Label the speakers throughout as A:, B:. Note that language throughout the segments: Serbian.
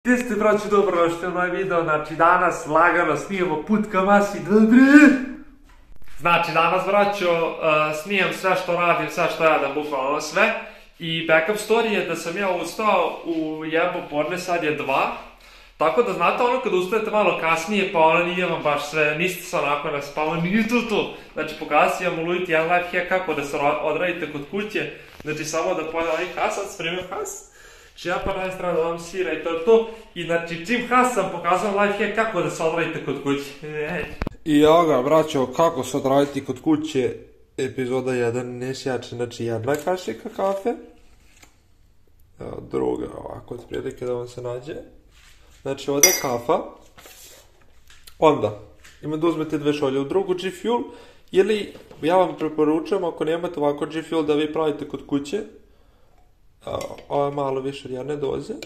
A: Gdje ste, braći, dobrodošli u novi video, znači danas lagano snijemo put ka masi, dobri! Znači danas, braćo, snijem sve što radim, sve što jedem, bukvalno sve. I backup story je da sam ja ustao u jebo podne, sad je 2. Tako da znate ono kad ustajete malo kasnije pa ono nije vam baš sve, niste se onako naspavali, nije to. Znači pokazati vam ulujiti jedan life hack kako da se odradite kod kuće. Znači samo da pojede ovaj has, sad spremio has. Znači ja pa najstrano da vam sira i to je to. I znači čim has sam pokazao life hack kako da se odradite kod kuće.
B: I evo ga, braćo, kako se odraditi kod kuće, epizoda 1, nesjače, znači jedna kašika kafe. Evo, druga, ovako, od prilike da vam se nađe. Znači, ovdje je kafa. Onda, ima da uzmete 2 šolje u drugu G Fuel, ili ja vam preporučujem, ako nemate ovako G Fuel da vi pravite kod kuće, ovo je malo više od jedne doze,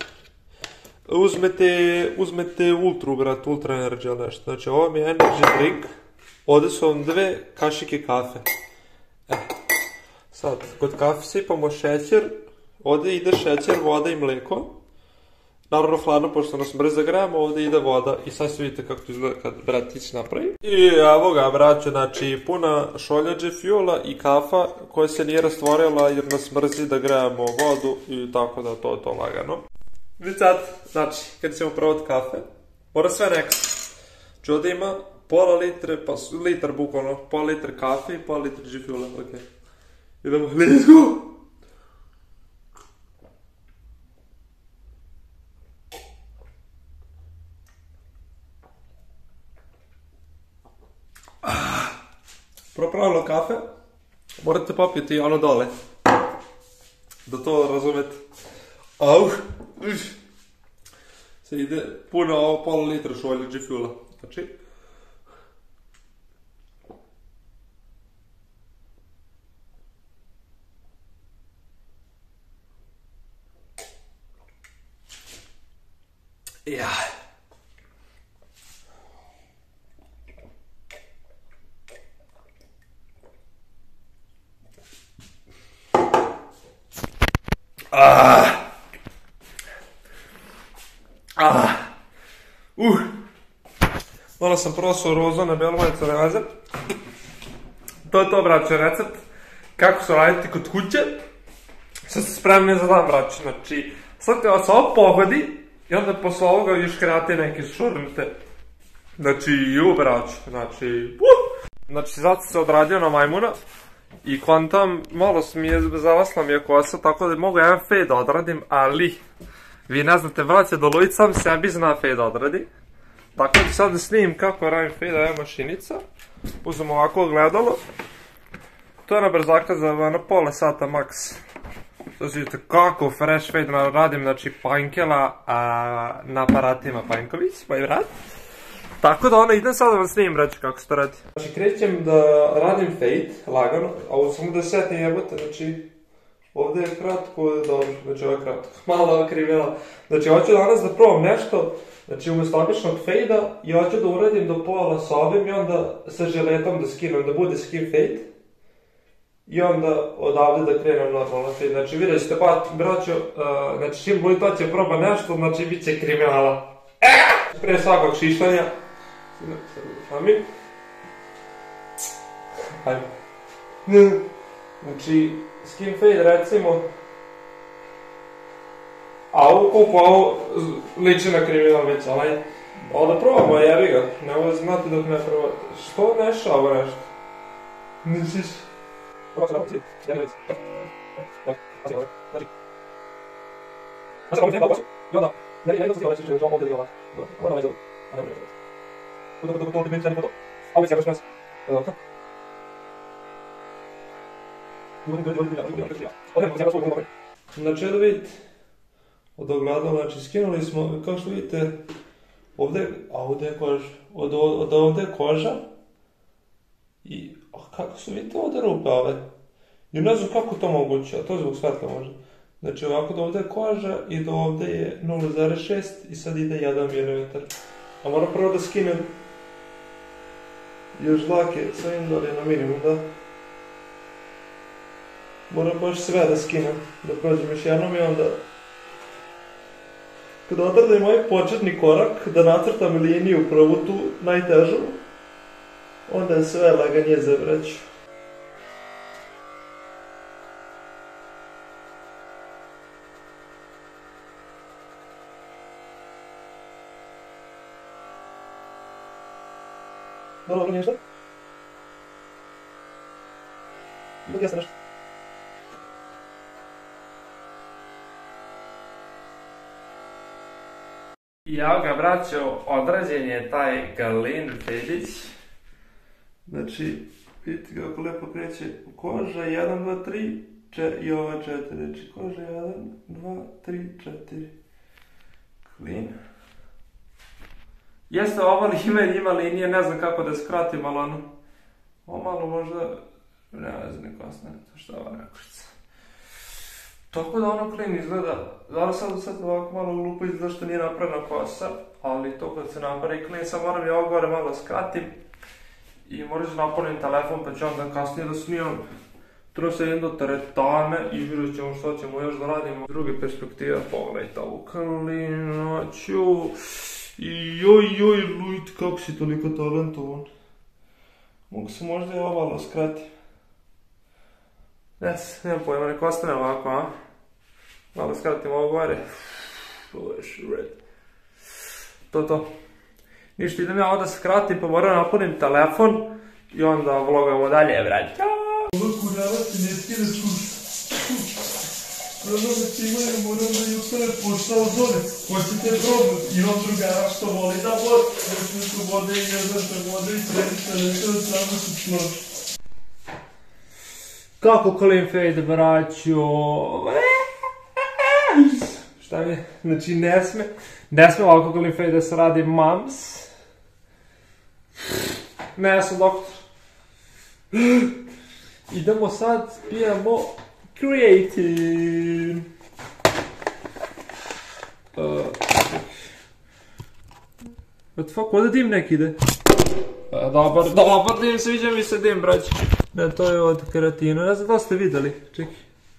B: uzmete Ultra, brat, Ultra Energy ili nešto. Znači, ovo mi je energy drink, ovdje su vam 2 kašike kafe. Sad, kod kafe sipamo šećer, ovdje ide šećer, voda i mlijeko. Naravno hladno, pošto nas brzo grejemo, ovdje ide voda i sad se vidite kako to izgleda kad bratić napravi. I evo ga, braćo, znači puna šolja G Fuela i kafa koja se nije rastvorila jer nas mrzi da grejemo vodu i tako da to je to lagano. Vidite sad, znači, kad ćemo provati kafe, mora sve nekako. Znači ovdje ima pola litre, pa litar bukvalno, pola litre kafe i pola litre G Fuela, ok. Idemo, let's go! Prvo pravilo kafe, morate popiti ono dole, da to razumete. Se ide puno ovo pola litra šolje G Fuela, znači. Ja. Malo sam prosao rozo na belovac recept. To je to, braćo, recept kako se raditi kod kuće. Sad ste spremni za dan, braćo. Znači, sad te vas ovo pogodi i onda posle ovoga još kreate neke šurnite. Znači, braćo, znači, Znači, sad sam se odradio na majmuna i kvantam, malo mi je zavasla mi je kosa, tako da mogu jedan fade odradim, ali vi ne znate, braće, da Lujić sam sebi zna fade odradi. Tako da sad da snimim kako radim fade, ovo je mašinica. Uzmem ovako gledalo. To je na brzaka za na pola sata maks. Sad vidite kako fresh fade radim, znači Pankela na aparatima Panković, moj brat. Tako da ono, idem sad da vam snimim, braće, kako se to radi. Znači krećem da radim fade, lagano, a ovo samo da setnim jebote, znači ovdje je kratko, ovdje je dobro, znači ovo je kratko, malo krivela. Znači hoću danas da probam nešto, znači umjesto običnog fade-a i hoću da uradim do pola sa ovim i onda sa žiletom da skinem, da bude skin fade. I onda odavde da krenem normalno fade, znači vidjet ćete braćo, znači čim bude to će proba nešto, znači bit će kriminala. Prije svakog šištanja, znači skin fade recimo, a ovo koliko ovo liči na kriminal već, ali ovo da probamo, jebi ga, nemoj znati dok ne probate. Što neša ovo nešto? Nisiš? Znači da vidite, od ogledala, znači skinuli smo, kao što vidite, ovdje je koža, od ovdje je koža i kako su vidite ovdje rupe ove, i ne znam kako to moguće, a to je zbog svetla možda. Znači ovako do ovdje je koža i do ovdje je 0,6 i sad ide 1 mm. A moram prvo da skinem još dlake sa indole na minimum, da? Moram baš sve da skinem, da prođem još jednom i onda Kad odradim ovaj početni korak, da nacrtam liniju prvu tu, najtežu, onda je sve laganije za vraću. Dobro, ništa? Ipak jeste nešto. I evo ga, braćo, odrađen je taj Galin Fedić. Znači, vidite kako lepo kreće koža, 1, 2, 3, i ova 4. Znači, koža 1, 2, 3, 4. Clean. Jeste, ova ima linije, ne znam kako da skratim, ali ono, ovo malo možda, ne znam, neko ostane, to što je ova nekošica. Tako da ono clean izgleda, zato sad ovako malo glupo izgleda što nije napravljena kosa, ali to kad se napravi clean, sad moram i ovo gore malo skratim i moram da napunim telefon pa ću onda kasnije da snimam. Treba se idem do teretane i vidjet ćemo što ćemo još da radimo. S druge perspektive, pogledajte ovu klinoću. Joj, Lujt, kako si toliko talentovan. Mogu se možda i ovo malo skrati. Nemam pojma, nek ostane ovako, a? Malo skratim ovo gore. Ovo je shred. To. Ništa, idem ja ovo da skratim, pa moram napunim telefon i onda vlogamo dalje, vrać. Ovo kurava se ne skine Prvo ti imaju, moram da jutro je poštao dole. Hoćete probati, imam drugara što voli da vod. Hoćete su vode i ne znam što vode i središte, nešto da samo su složi. Kako Colin Fade, braćo? Šta mi je? Znači ne sme ovako Colin Fade da se radi mams. Ne, ja sam doktor. Idemo sad, pijemo Creatine. What the fuck, ovdje dim nek ide? Dobar dim, sviđa mi se dim, brać. Ne, to je od keratina, ne znam da ste videli, čekaj.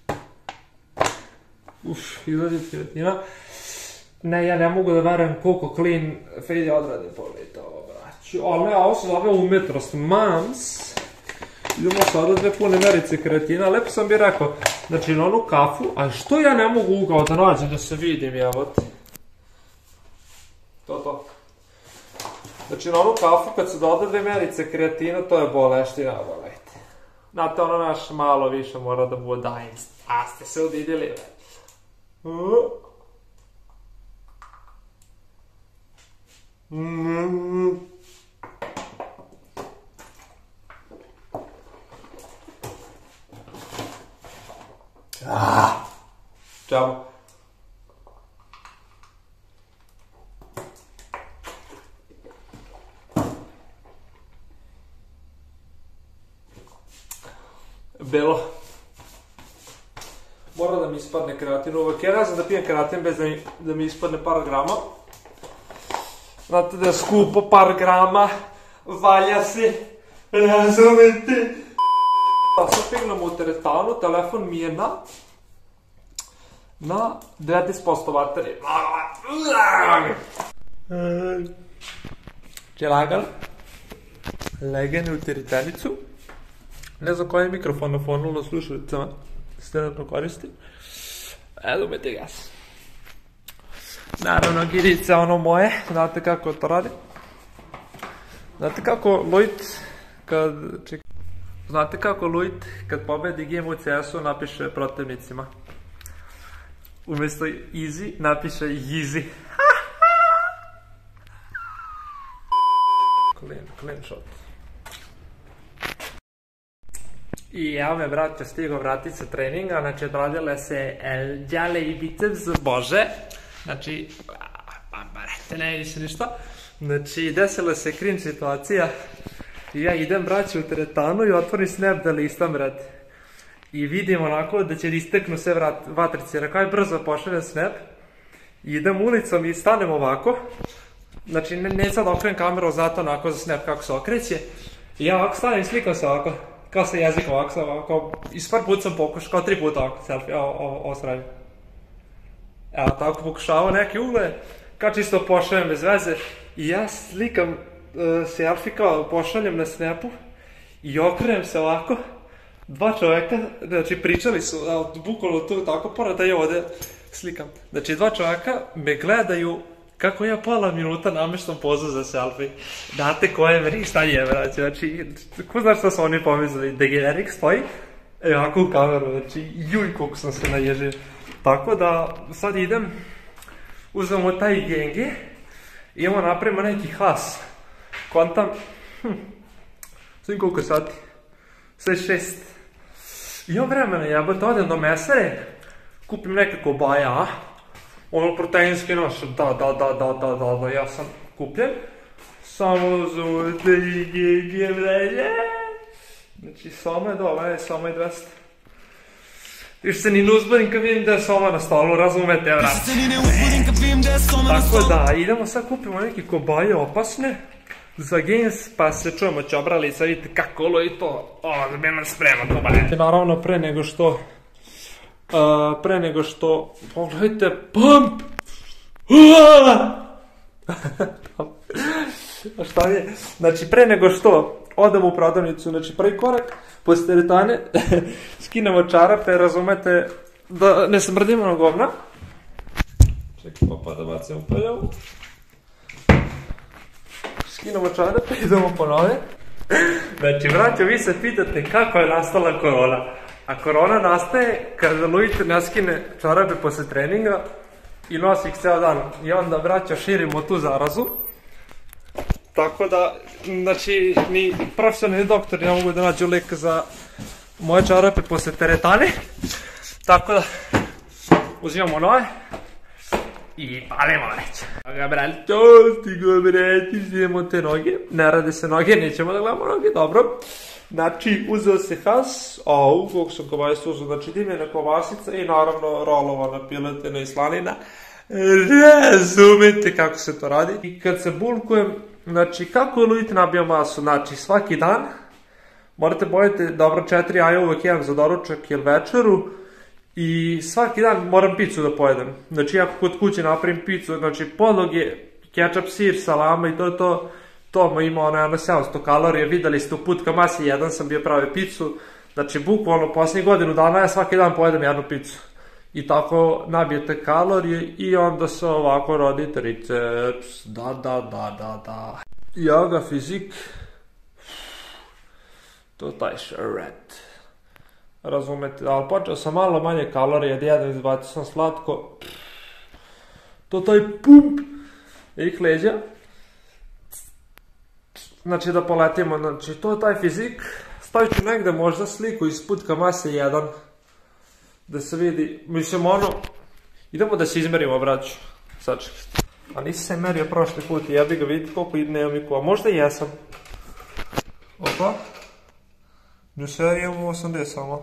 B: Izgleda od keratina. Ne, ja ne mogu da verujem koliko Clean Fade odradi, pogledajte ovo, braću. Ali ne, ovo se zove umetnost, mams. Idemo sada 2 pune merice keratina, lepo sam bi rekao, znači na onu kafu, a što ja ne mogu ugao da nađem da se vidim, jebote. To. Znači na onu kafu kad se doda 2 merice kreatina, to je boleština, bolejte. Znate, ono naš malo više mora da bude dajem, a ste se udidjeli, već. Čamo. Belo. Mora da mi ispadne keratin uvek. Ja ne znam da pijem keratin bez da mi ispadne par grama. Znate da je skupo par grama. Valja se. Razumete. Sad pignemo u teretanu, telefon mi je na 19% baterije. Če lagane u teretanicu. Ne znam koji je mikrofon na fonu na slušalicama se trenutno koristi. Evo me te gas. Naravno, girice ono moje, znate kako to radi. Znate kako Lujt kad pobedi game u CS-u napiše protivnicima. Umjesto easy napiše easy. Clean shot. I evo me, braća, stigo vratit se treninga, znači odradile se đale i biceps, bože. Znači, ne vidi se ništa. Znači, desila se cringe situacija. I ja idem, braća, u teretanu i otvorim snap da listam, brate. I vidim onako da će isteknu sve vatrice. Rekao je brzo pošaljem snap. I idem ulicom i stanem ovako. Znači, ne sad okrenem kameru zato onako za snap kako se okreće. I ja ovako stanem i slikam se ovako. Kao sa jezikom ovako, kao, iz par put sam pokušao, kao 3 puta ovako, selfie, ovo sravim. Evo tako pokušavao neke ugle, kao čisto pošaljem bez veze i ja slikam selfie kao pošaljem na Snapu i okrenem se ovako, dva čoveka, znači pričali su, bukvalno tu tako, pored da ja ovde slikam, znači dva čoveka me gledaju kako ja pola minuta nameštam pozu za selfie. Znate ko je meni šta je, brać, znači, ko znaš šta su oni pomislili, da Generik stoji, ovako u kameru, znači, juj koliko sam se naježio. Tako da, sad idem, uzmemo taj genge, idemo napravimo neki has. Kontam, sve koliko sati, sve 6. Imam vremena jebate, odem do mesare, kupim neke kobaja, ono proteinski noš, da, ja sam kupljen. Samo zovete i genge mreže. Znači, soma je dole, soma je 200. Više se ni ne uzbudim kad vidim da je soma na stolu, razumete, vrat. Tako da, idemo sad kupimo neke kobaje opasne za gains, pa se čujemo ćobralica, vidite kako lo i to, ozbiljno sprema kobaje. Naravno, pre nego što, pogledajte, pump! Šta je? Znači, pre nego što odemo u prodavnicu, znači prvi korak, posle teretane, skinemo čarape, razumete, da ne smrdimo na govna. Čekaj, pa da bacimo prljavu. Skinemo čarape, idemo po nove. Znači, braćo, vi se pitate kako je nastala korona. A korona nastaje kada Luite ne skine čarape posle treninga i nosi ih ceo dan. I onda, braćo, širimo tu zarazu. Tako da, znači, ni profesionalni doktor ne mogu da nađu lek za moje čarape posle teretane. Tako da, uzimamo nove i palimo već. Aga, braćo, stigo, brati, uzimamo te noge. Ne rade se noge, nećemo da gledamo noge, dobro. Znači, uzeo se has, koliko sam kobasica uzeo, znači dimljena kobasica i naravno rolovana piletina i slanina. Razumete kako se to radi. I kad se bulkujem, znači, kako Luite nabija masu? Znači, svaki dan morate pojeti dobro 4 jaja, uvek jedan za doručak ili večeru i svaki dan moram picu da pojedem. Znači, ako kod kuće napravim picu, znači, podloge, kečap, sir, salama i to ima ono 700 kalorije, videli ste u Putka masi, jedan sam bio pravi picu, znači, bukvalno poslednjih godinu dana ja svaki dan pojedem jednu picu. I tako nabijete kalorije i onda se ovako rodi triceps, da. Yoga, fizik, to je taj šeret. Razumete, ali počeo sam malo manje kalorije, da jedem, izbacio sam slatko. To taj pump i leđa. Znači da poletimo, znači to je taj fizik. Stavit ću negde možda sliku iz Putka mase 1. Da se vidi, mislim ono, idemo da se izmerimo, braću. Sačekajte. A nisi se merio prošli put i ja bi ga vidjeti koliko nemam i ko, možda i jesam. Opa. Do serije imamo 80 samo.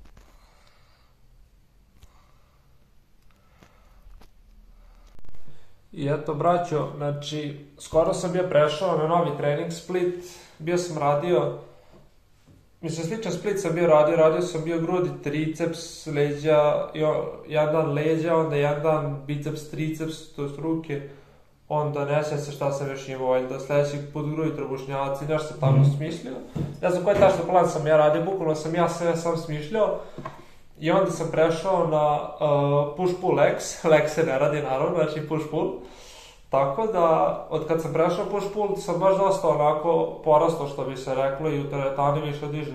B: I eto, braćo, znači, skoro sam bio prešao na novi trening split, bio sam radio, mislim, sličan split sam bio radio sam bio grudi, triceps, leđa, jedan dan leđa, onda jedan dan biceps, triceps, to je ruke, onda ne sjeća se šta sam još imao, valjda sledeći put grudi, trbušnjaci, nešto sam tamo smišljao. Ne znam koji tačno plan sam ja radio, bukvalno sam ja sve sam smišljao. I onda sam prešao na push-pull legs, leg se ne radi naravno, znači push-pull. Tako da, od kad sam prešao push-pull, sam baš dosta onako porastao, što bi se reklo, i u teretani više diže.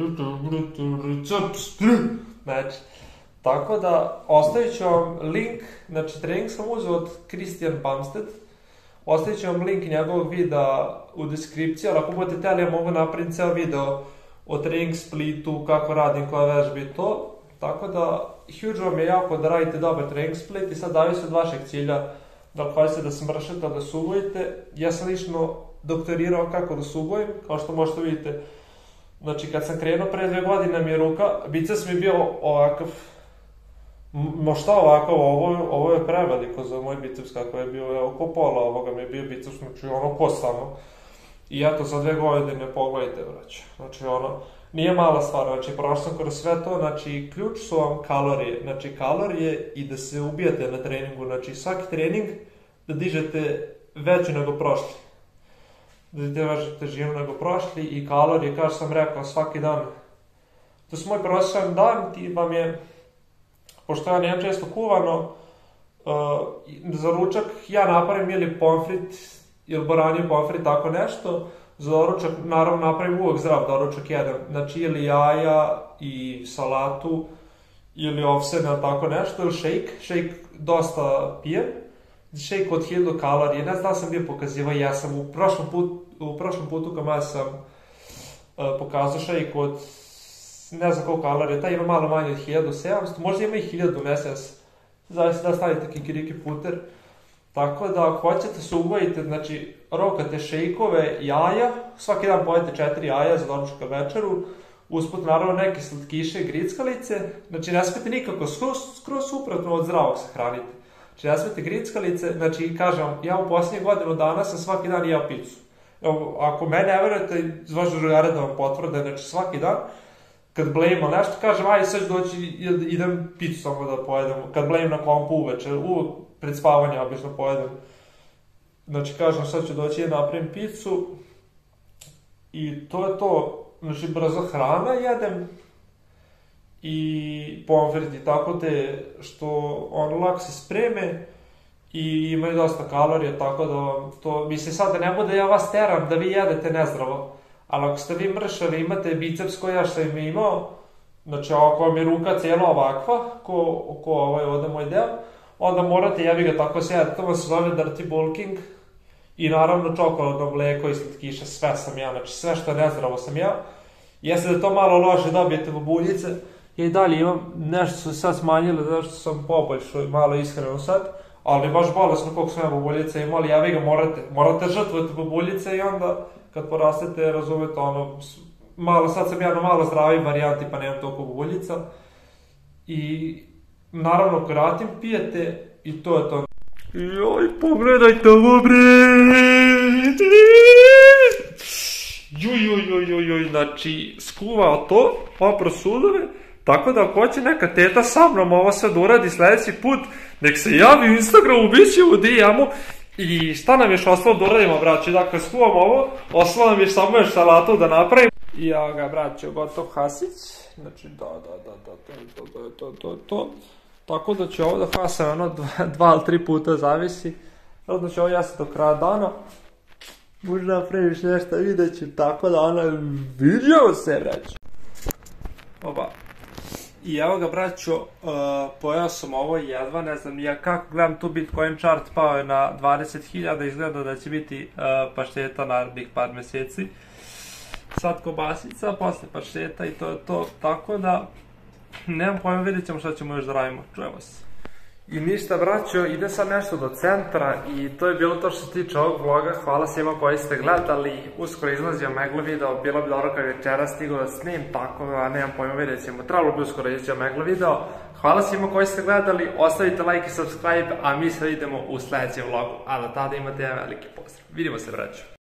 B: Znači, tako da, ostavit ću vam link, znači trening sam uzeo od Christian Bumstead, ostavit ću vam link njegovog videa u deskripciji, ali ako budete teli, ja mogu napraviti ceo video o trening splitu, kako radim, koja vežba i to. Tako da, huge vam je jako da radite dobar trening split i sad zavisi od vašeg cilja da li hoćete da smršete, da subojite. Ja sam lično doktorirao kako da subojim, kao što možete vidite. Znači, kad sam krenuo pre 2 godine mi je ruka, biceps mi je bio ovakav, možda ovakav, ovo je preveliko za moj biceps kako je bio, oko pola ovoga mi je bio biceps, znači ono ko samo. I eto, za 2 godine pogledajte, braće. Znači ono, nije mala stvar, znači prošao sam kroz sve to, znači ključ su vam kalorije, znači kalorije i da se ubijate na treningu, znači svaki trening da dižete veću nego prošli, da dižete veću težinu nego prošli i kalorije, kao što sam rekao, svaki dan. To je moj prosječan dan, ti vam je, pošto ja nemam često kuvano, za ručak ja napravim ili pomfrit, ili boranju pomfrit, tako nešto. Za doručak, naravno, napravim uvek zdrav doručak jedan. Znači, ili jaja i salatu, ili ovsena, tako nešto, ili šejk. Šejk dosta pijem. Šejk od 1000 kalorije. Ne znam da sam bio pokazivao, ja sam u prošlom putu kad ja sam pokazao šejk od ne znam koliko kalorije, taj ima malo manje od 1700, možda ima i 1000, ne znam. Zavisno da stavite kikiriki puter. Tako da, ako hoćete se uvojite, znači, rokate šejkove, jaja, svaki dan pojete 4 jaja za doručak na večeru, usput naravno neke slatkiše, grickalice, znači ne smete nikako, skroz suprotno od zdravog se hranite. Znači ne smete grickalice, znači kažem, ja u posljednjih godinu dana sam svaki dan jeo picu. Evo, ako me ne verujete, zvaš drugare da vam potvrde, znači svaki dan, kad blejimo nešto, kažem, aj sad doći, idem picu samo da pojedem, kad blejim na kompu uveče, uvek pred spavanje obično pojedem. Znači, kažem, sad ću doći i napravim picu i to je to, znači, brzo hrana jedem i pomfrit i tako te, što on lak se spreme i imaju dosta kalorija, tako da to, mislim sad da ne bude ja vas teram da vi jedete nezdravo, ali ako ste vi mršavi, imate biceps koji ja što im imao, znači ako vam je ruka cijela ovakva, ko ovde moj deo, onda morate, jebi ga tako sjeti, to vam se zove dirty bulking i naravno čokoladno mleko i slatkiše, sve sam ja, znači sve što je nezdravo sam ja. Jeste da to malo loše dobijete bubuljice, ja i dalje imam, nešto su sad smanjile, zašto sam poboljšao malo ishranu sad, ali baš bolesno koliko sam ja bubuljice imao, ali jebi ga morate žrtvovati bubuljice i onda kad porastete, razumete, ono, malo, sad sam ja na malo zdraviji varijanti pa nemam toliko bubuljica i naravno keratin pijete i to je to. Joj, pogledajte ovo bre! Juj, znači, skuvao to, opro sudove, tako da ako hoće neka teta sa mnom ovo sad uradi sledeći put, nek se javi u Instagramu, bit će u DM-u i šta nam još ostalo da uradimo, braći, dakle, skuvam ovo, ostalo nam još samo još salatu da napravim. I evo ga, braći, gotov hasić, znači, to. Tako da ću ovo da hasam, ono, 2 ili 3 puta zavisi. Rodno ću ovo jesti do kraja dana. Možda napraviš nešto, vidjet ću, tako da, ono, vidio se, braću. Oba. I evo ga, braću, pojao sam ovo jedva, ne znam ja kako, gledam tu Bitcoin chart, pao je na 20.000, izgleda da će biti pašteta narednih par meseci. Sad kobasica, posle pašteta i to je to, tako da, nemam pojma, vidjet ćemo šta ćemo još da radimo, čujemo se. I ništa, braćo, ide sad nešto do centra i to je bilo to što se tiče ovog vloga, hvala svima koji ste gledali, uskoro izlazio meglo video, bilo bi dobro kad večera stigao da snim, tako da nemam pojma, vidjet ćemo, trebalo bi uskoro izlazio meglo video, hvala svima koji ste gledali, ostavite like i subscribe, a mi se vidimo u sledećem vlogu, a do tada imate jedan veliki pozdrav, vidimo se, braćo.